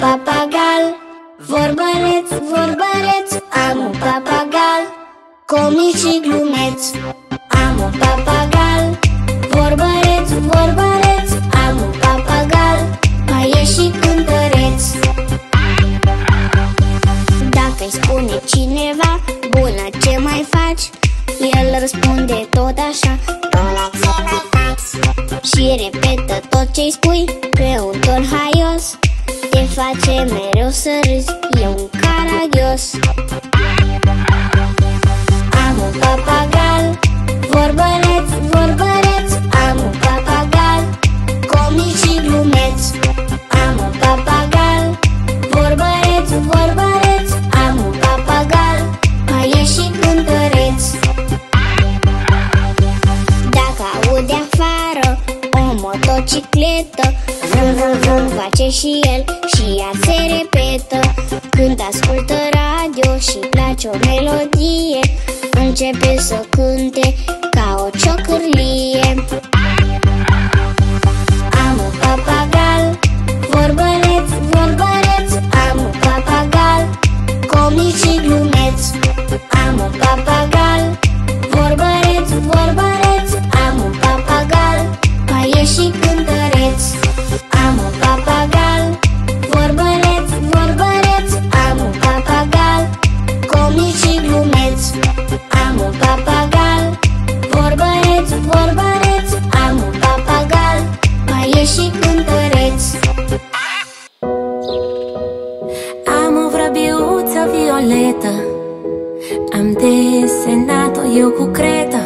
papagal, vorbăreț, vorbăreț. Am un papagal, comic și glumeț. Am un papagal, vorbăreț, vorbăreț. Am un papagal, mai e și cântăreț. Dacă-i spune cineva: bună, ce mai faci? El răspunde tot așa: bună, ce mai faci? Și repetă tot ce-i spui pe un ton haios. Te face mereu să râzi, e un caragios. Am un papagal, vorbăreț, vorbăreț. Am un papagal, comic și glumeț. Am un papagal, vorbăreț, vorbăreț. Am un papagal, mai e și cântăreț. Dacă aude afară o motocicletă, vrum, vrum, vrum, face și el și ea se repetă. Când ascultă radio și place o melodie, începe să cânte ca o ciocârlie. Am un papagal, vorbăreț, vorbăreț. Am un papagal, comic și glumeț. Am un papagal, vorbăreț, vorbăreț. Am un papagal, mai e și cântăreț. Am un papagal, vorbăreț, vorbăreț. Am un papagal, comic și glumeț. Am un papagal, vorbăreț, vorbăreț. Am un papagal, mai e și cântăreț. Am o vrăbiuță violetă, am desenat-o eu cu cretă,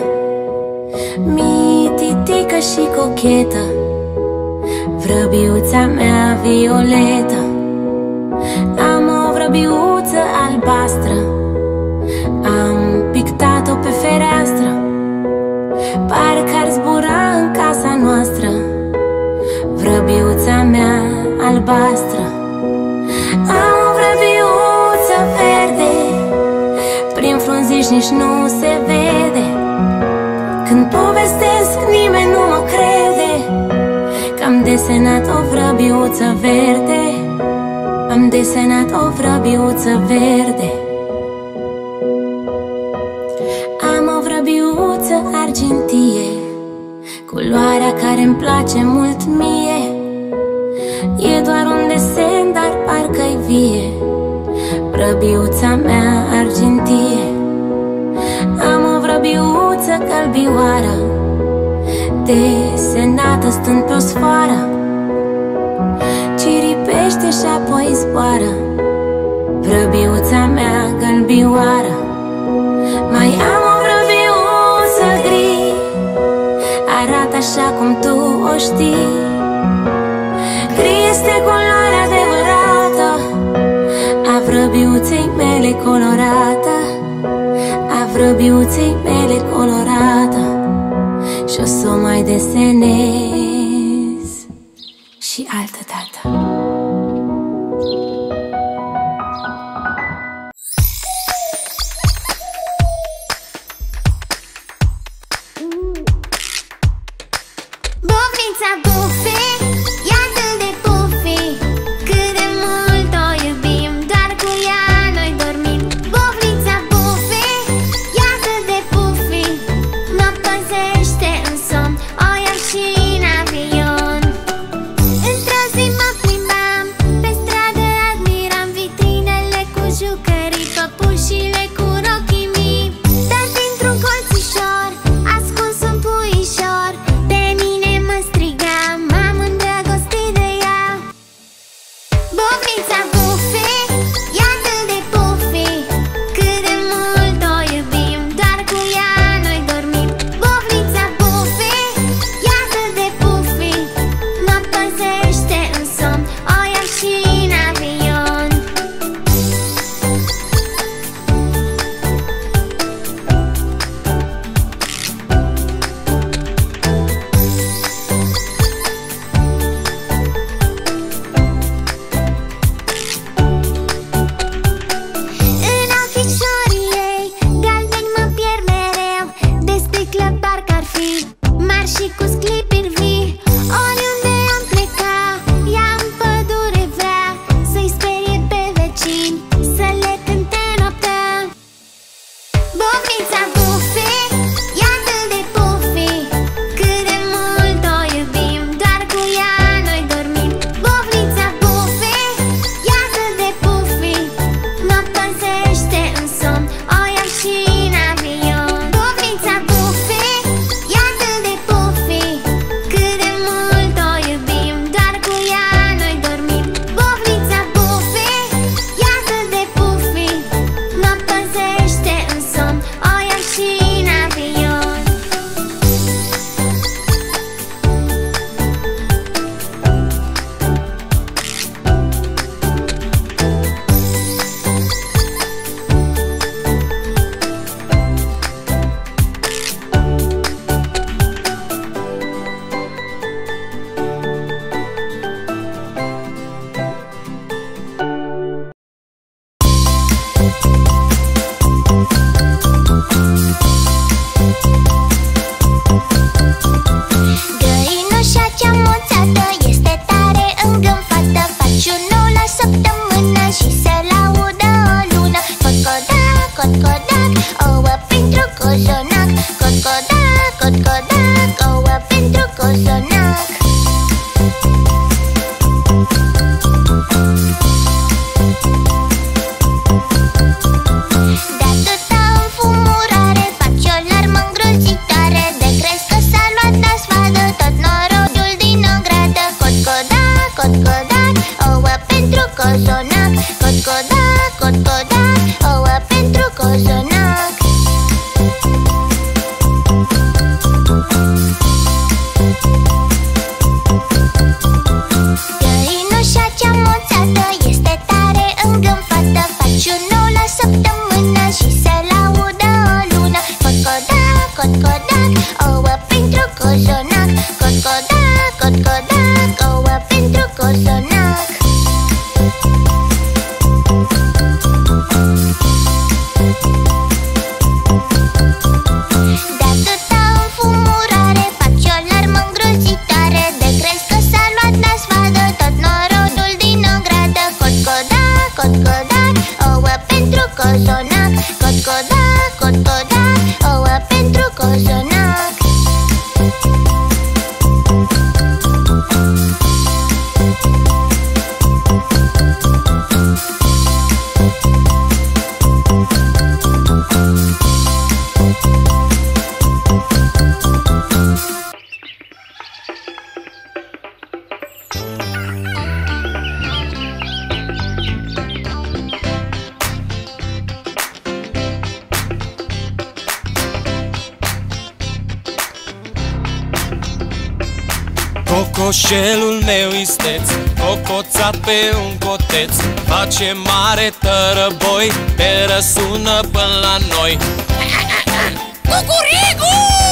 mititică și cochetă, vrăbiuța mea violetă. Am o vrăbiuță albastră, am pictat-o pe fereastră, parcă ar zbura în casa noastră, vrăbiuța mea albastră. Am o vrăbiuță verde, prin frunziși nici nu se vede. Când povestesc, nimeni nu mă crede că am desenat o vrăbiuță verde. Am desenat o vrăbiuță verde. Am o vrăbiuță argintie, culoarea care-mi place mult mie. E doar un desen, dar parcă-i vie, vrăbiuța mea argintie. Am o vrăbiuță călbioară, desenată stând pe o sfoară, ciripește și apoi zboară, vrăbiuța mea gălbioară. Mai am o vrăbiuță gri, arată așa cum tu o știi. Gri este culoarea adevărată a vrăbiuței mele colorată, a vrăbiuței mele colorată. Și o să o mai desenez și altă dată. Bufnița Buffy e atât de puffy, cât de mult o iubim, doar cu ea noi dormim. Bufnița Buffy e atât de puffy, mă păzește în somn, o iau și în avion. Într-o zi mă plimbam pe stradă, admiram vitrinele cu jucării, păpușile cu rochii mii. Dar dintr-un colțișor, ascuns un puișor, pe mine mă striga: Cocoșelul meu isteț, cocoțat pe un coteț, face mare tărăboi, te răsună până la noi. Cucurigu!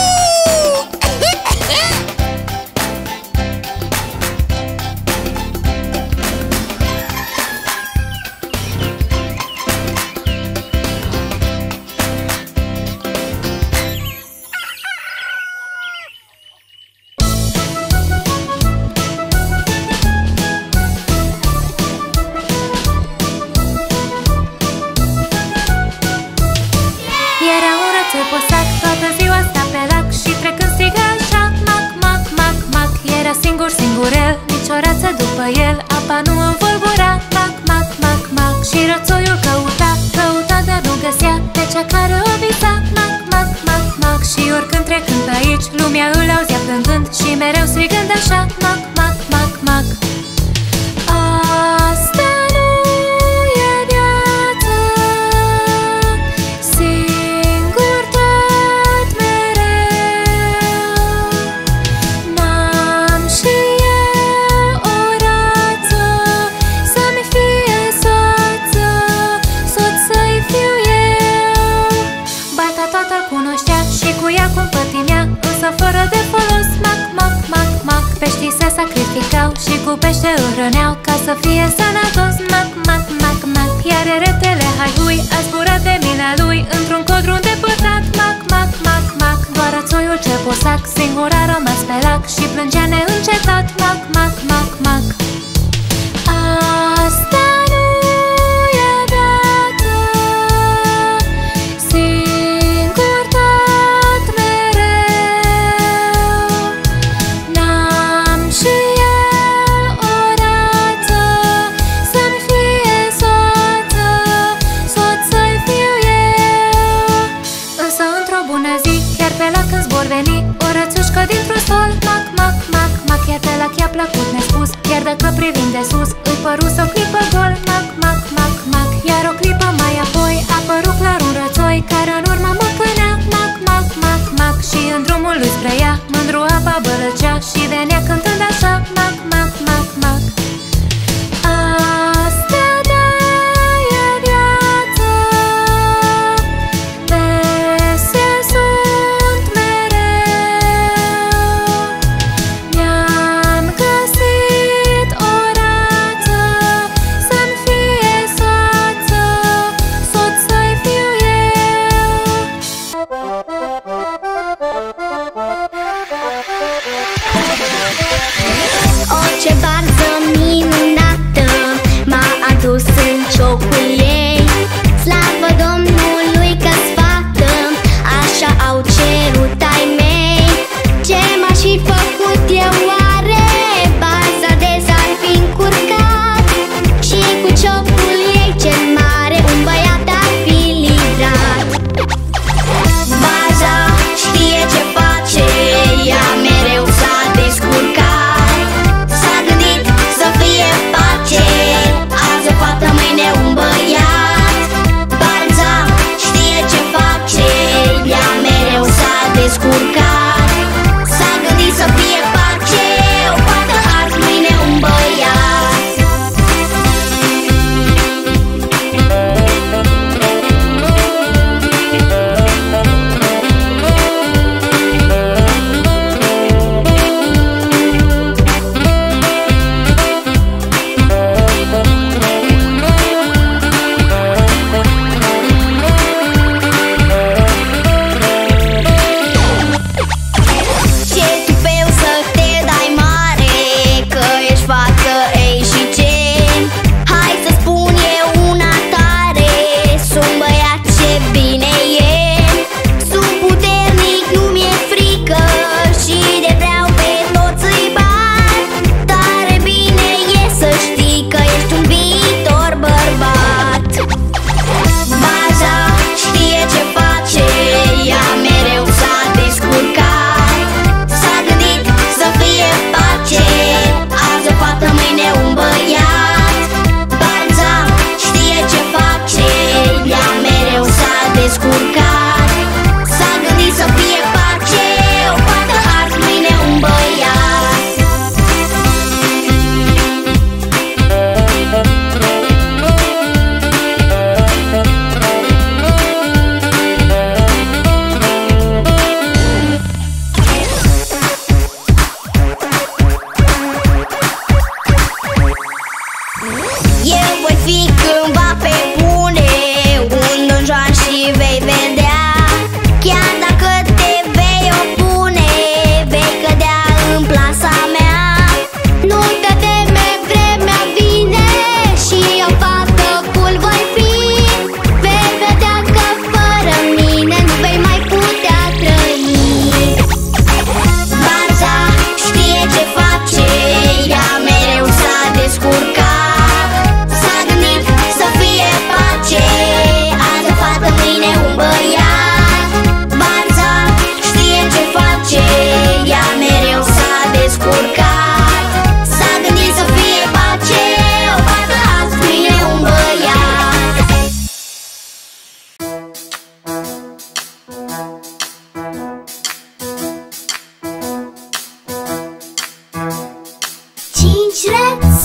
Era un rățoi posac, toată ziua sta pe lac și trecând striga așa, mac, mac, mac, mac. Era singur, singurel, nici o rață după el, apa nu învolbura, mac, mac, mac, mac. Și rățoiul căuta, căuta, dar nu găsea pe cea care o visa, mac, mac, mac, mac. Și oricând trecând pe aici, lumea îl auzea plângând și mereu strigând așa, mac, mac, mac, mac. Asta nu e viață, singur tot mereu. N-am și eu o rață să-mi fie soță, soț să-i fiu eu. Barca toată-l cunoștea și cu ea compătimea, însă fără de folos, mac, mac, mac, mac. Peștii se sacrificau și cu pește îl hrăneau ca să fie sănătos, mac, mac, mac, mac. Iar retele haihui a zburat de mila lui într-un codru îndepărtat, mac, mac, mac, mac. Doar rățoiul cel posac singur a rămas pe lac și plângea neîncetat, mac, mac, mac, mac. Asta nu e viață, singur tot mereu. N-am și eu o rață să-mi fie soță, soț să-i fiu eu. Însă într-o bună zi, chiar pe lac când zbor veni o rățușcă dintr-un stol, mac, mac, mac, mac. Iar pe lac i-a plăcut nespus, chiar dacă privind de sus îi păru s-o clipă gol, mac, mac, mac, mac. Iar o clipă mai apoi a părut clar un rățoi care în urmă mă cânea, mac, mac, mac, mac. Și în drumul lui spre ea mândru apa bălăcea și venea cântând așa, mac, mac, mac, mac. Asta da e viață, vese sunt mereu. Mi-am găsit o rață să-mi fie soță, soț să-i fiu eu. O, ce varză minunată m-a adus în ciocul ei. Slavă Domnului că-s fată, așa au cerut ai mei. Ce m-aș fi făcut eu oare, baza de s-ar fi încurcat. Și cu ciocul ei cel mare un băiat ar fi livrat. Baza știe ce face, ea mereu s-a descurcat. S-a gândit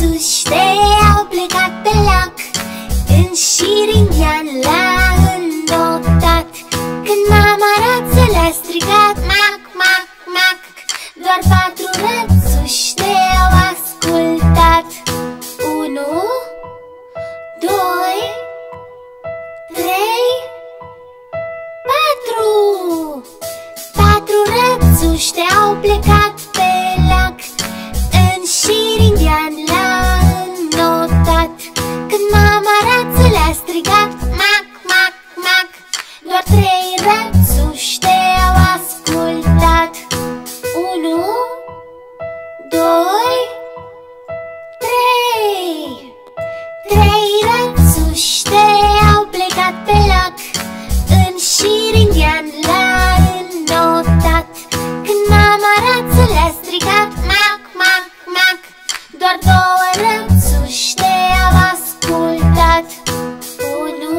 rățuște au plecat pe lac, în șir indian l-a înnotat. Când mama rață le-a strigat mac, mac, mac, doar 4 rățuște au ascultat. 1, 2, 3, 4. 4 rățuște au plecat pe lac, în șir indian l-a înnotat. Când mama rață le-a strigat mac, mac, mac, doar 3 rățuște au ascultat. 1, 2, 3. 3 rățuște au plecat pe lac, în șir indian l-a înnotat. Când mama rață le-a strigat mac, mac, mac, doar 2 rățuște au ascultat. 1,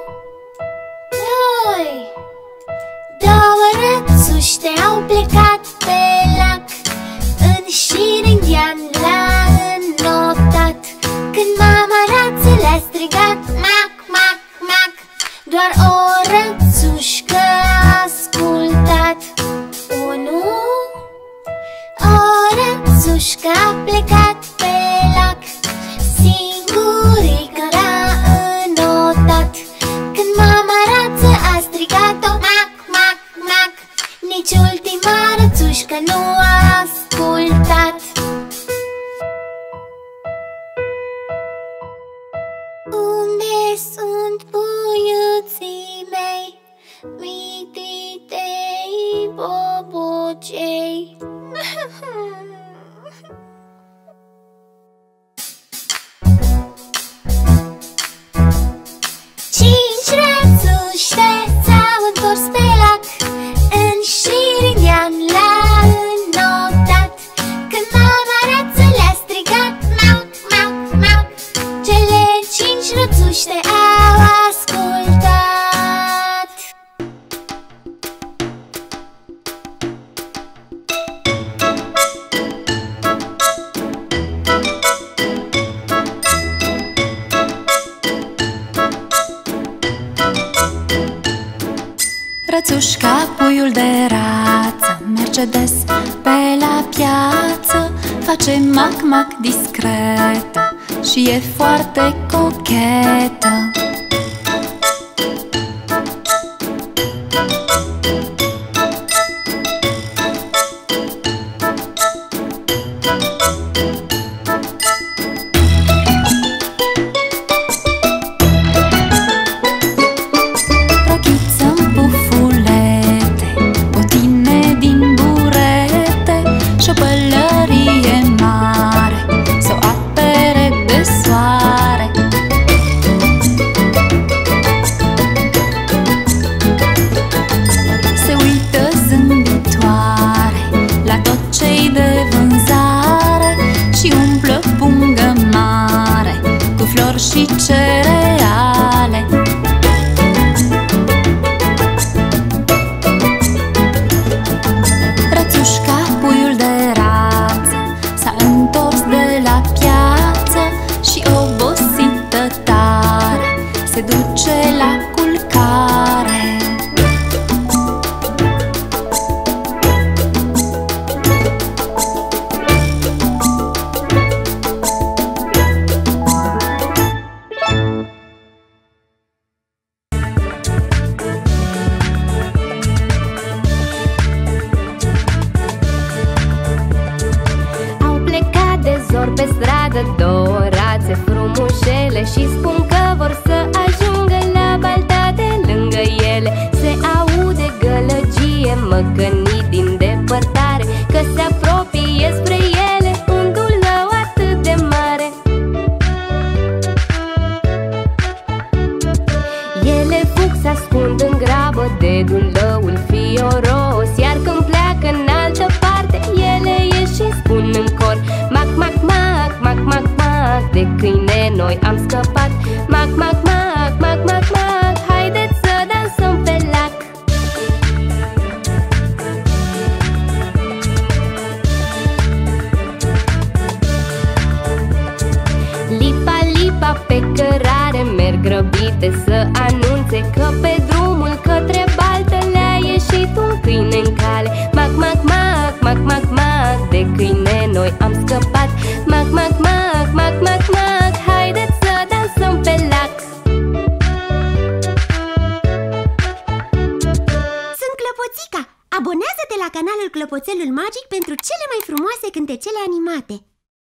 2. 2 rățuște au plecat pe lac, în șir indian l-a înnotat. Când mama rață le-a strigat mac, mac, mac, doar o rățușcă a ascultat. 1. O rățușcă a plecat pe lac, singurică l-a înnotat. Când mama rață a strigat-o mac, mac, mac, nici ultima rățușcă nu a ascultat. Unde sunt puiuții mei, mititei bobocei? Cinci rățuște s-au întors pe lac, în șir indian l-a înnotat. Când mama rață le-a strigat mac, mac, mac, cele 5 rățuște au ascultat. Rățușca, puiul de rață, merge des pe la piață, face mac, mac discretă și e foarte cochetă. Rochiță-n pufulete, botine din burete și o pălărie mare, s-o apere de soare. Se uită zâmbitoare la tot ce-i de vânzare și umplă pungă mare cu flori și cereale. Rățușca, puiul de rață, s-a întors de la piață și obosită tare se duce la culcare. Au plecat de zor pe stradă 2 rațe frumușele și spun că vor să ajungă la balta de lângă ele. Se aude gălăgie, măcănii din depărtare, că se apropie spre ele un dulău atât de mare. Ele fug, se ascund în grabă de dulăul fioros, iar când pleacă în altă parte, ele ieși și spun în cor mac, mac, mac, mac, mac, mac, de câine noi am scăpat. Mac, mac, mac, mac, mac, mac, haideți să dansăm pe lac. noi am scăpat. Mac, mac, mac, mac, mac, mac, haideți să dansăm pe lac. Sunt Clopoțica! Abonează-te la canalul Clopoțelul Magic pentru cele mai frumoase cântecele animate.